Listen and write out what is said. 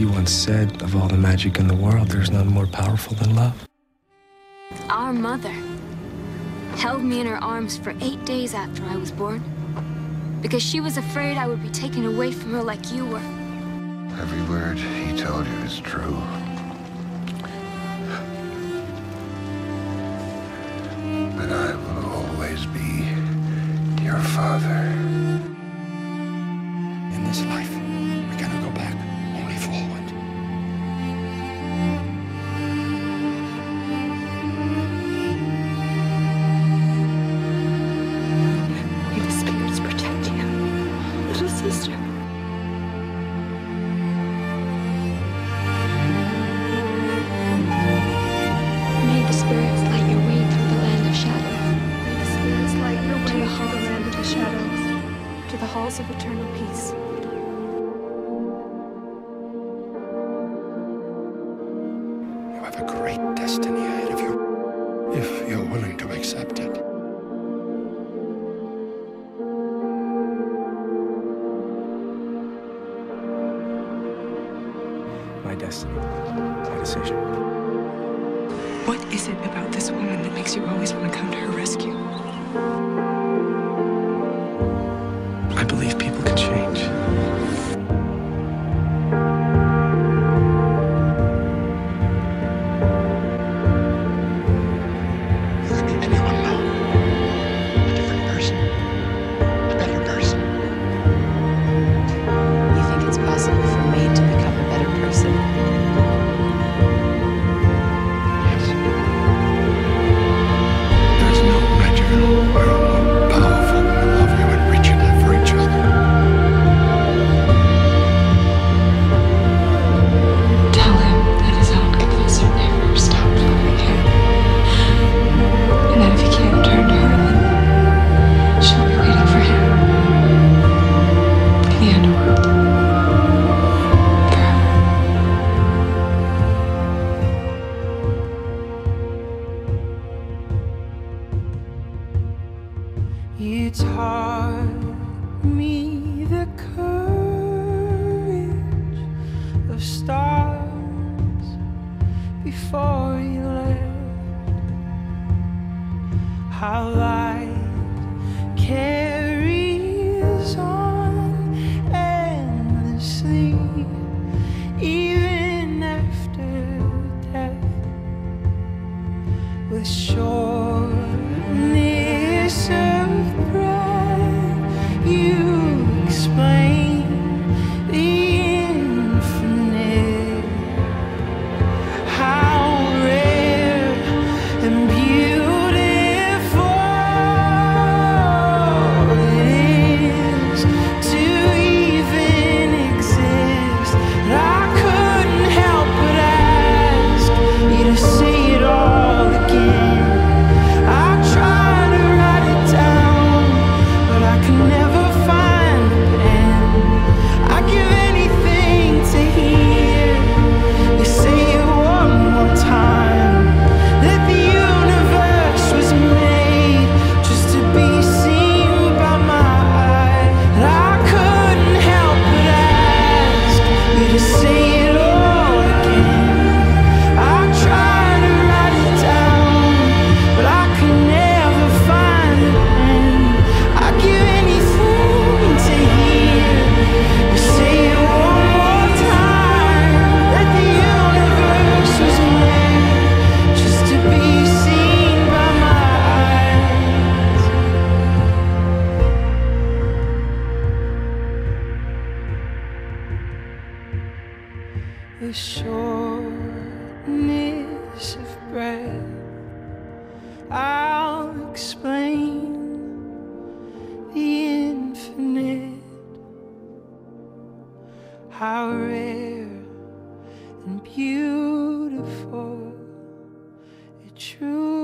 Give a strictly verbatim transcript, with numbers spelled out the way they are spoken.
You once said, of all the magic in the world, there's none more powerful than love. Our mother held me in her arms for eight days after I was born, because she was afraid I would be taken away from her like you were. Every word he told you is true. But I will always be your father. In this life, we cannot go back, only forward. May the spirits protect you, little sister. May the spirits light your way through the land of shadows. May the spirits light your way through the land of shadows, to the halls of eternal peace. You have a great destiny ahead of you, if you're willing to accept it. My destiny, my decision. What is it about this woman that makes you always want to come to her rescue? I believe people can change. Does anyone know a different person? A better person? You think it's possible for me to become a better person? Yes. There's no magical world more powerful than the love you enrich and have for each other. Tell him that his own confessor never stopped loving him. And that if he can't turn to her, then she'll be waiting for him in the underworld. You taught me the courage of stars before you left. How light carries on endlessly, even after death, with sureness of breath. You explain the infinite, how rare and beautiful it is to even exist. I couldn't help but ask you to say it all again. I try to write it down, but I can never find a pen. I give anything to hear you say it one more time. That the universe was made just to be seen by my eye. And I couldn't help but ask you to say it all again. I try to write it down, but I can never find a pen. I give anything to hear you say it one more time. That the universe was made just to be seen by my eyes. The shortness of breath, I'll explain the infinite, how rare and beautiful it truly